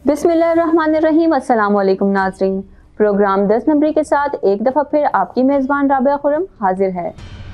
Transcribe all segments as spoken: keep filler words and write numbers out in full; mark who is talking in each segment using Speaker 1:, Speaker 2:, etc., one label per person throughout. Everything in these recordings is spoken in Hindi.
Speaker 1: बिस्मिल्लाहिर्रहमानिर्रहीम। अस्सलाम वालेकुम नाज़रीन। प्रोग्राम दस नंबरी के साथ एक दफ़ा फिर आपकी मेज़बान राबिया खुरम हाजिर है।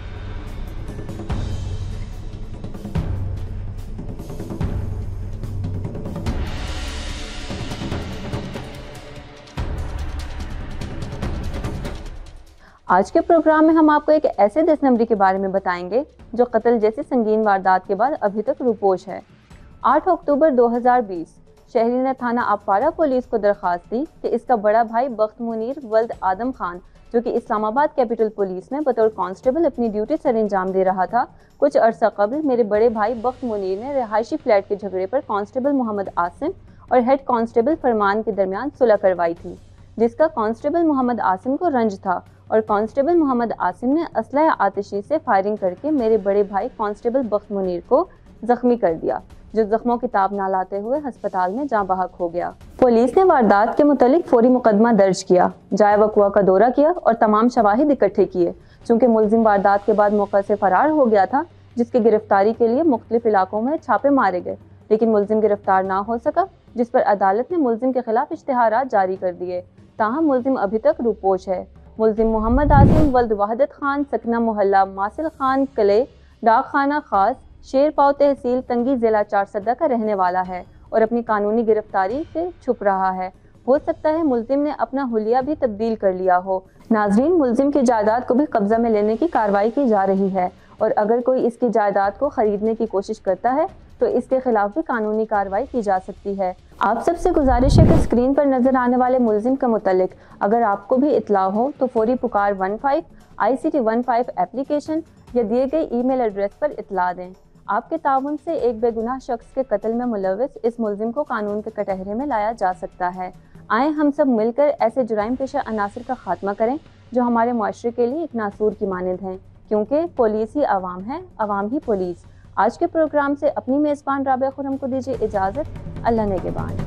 Speaker 1: आज के प्रोग्राम में हम आपको एक ऐसे दस नंबरी के बारे में बताएंगे जो कत्ल जैसी संगीन वारदात के बाद अभी तक रूपोश है। आठ अक्टूबर दो हज़ार बीस शहरी ने थाना अपारा पुलिस को दरख्वास्त दी कि इसका बड़ा भाई बख्त मुनीर वल्द आदम खान, जो कि इस्लामाबाद कैपिटल पुलिस में बतौर कांस्टेबल अपनी ड्यूटी सर अंजाम दे रहा था, कुछ अरसा कबल मेरे बड़े भाई बख्त मुनीर ने रिहायशी फ्लैट के झगड़े पर कांस्टेबल मोहम्मद आसिम और हेड कांस्टेबल फरमान के दरमियान सुलह करवाई थी, जिसका कांस्टेबल मोहम्मद आसिम को रंज था और कांस्टेबल मोहम्मद आसिम ने असलह आतिशी से फायरिंग करके मेरे बड़े भाई कांस्टेबल बख्त मुनीर को जख्मी कर दिया, जो जख्मों की ताब ना लाते हुए अस्पताल में जाँ बहक हो गया। पुलिस ने वारदात के मुतालिक फौरी मुकदमा दर्ज किया, जाए वक़्वा का दौरा किया और तमाम शवाहिद इकट्ठे किए। चूँकि मुलजिम वारदात के बाद मौके से फरार हो गया था, जिसकी गिरफ्तारी के लिए मुख्तलिफ इलाकों में छापे मारे गए, लेकिन मुलजिम गिरफ्तार ना हो सका, जिस पर अदालत ने मुलजिम के खिलाफ इश्तिहारात जारी कर दिए। ताहम मुलजिम अभी तक रूपोश है। मुलजिम मोहम्मद आसिम वल्द वहदत खान सकना मोहल्ला मासिल खान कले डाक खाना खास शेरपाव तहसील तंगी जिला चारसदा का रहने वाला है और अपनी कानूनी गिरफ्तारी से छुप रहा है। हो सकता है मुलजिम ने अपना हुलिया भी तब्दील कर लिया हो। नाजरीन, मुलजिम की जायदाद को भी कब्जा में लेने की कार्रवाई की जा रही है और अगर कोई इसकी जायदाद को खरीदने की कोशिश करता है तो इसके खिलाफ भी कानूनी कार्रवाई की जा सकती है। आप सबसे गुजारिश है कि स्क्रीन पर नजर आने वाले मुलजिम के मुतालिक अगर आपको भी इतला हो तो फौरी पुकार one five I C T one five application या दिए गए ईमेल एड्रेस पर इतला दें। आपके ताउन से एक बेगुनाह शख्स के कत्ल में मुलविस इस मुलजिम को कानून के कटहरे में लाया जा सकता है। आए हम सब मिलकर ऐसे जुराइम पेशा अनासर का खात्मा करें जो हमारे मुआशरे के लिए एक नासूर की मानद हैं, क्योंकि पुलिस ही अवाम है, अवाम ही पुलिस। आज के प्रोग्राम से अपनी मेज़बान राबिया खुरम को दीजिए इजाज़त। अल्लाह नेगेबान।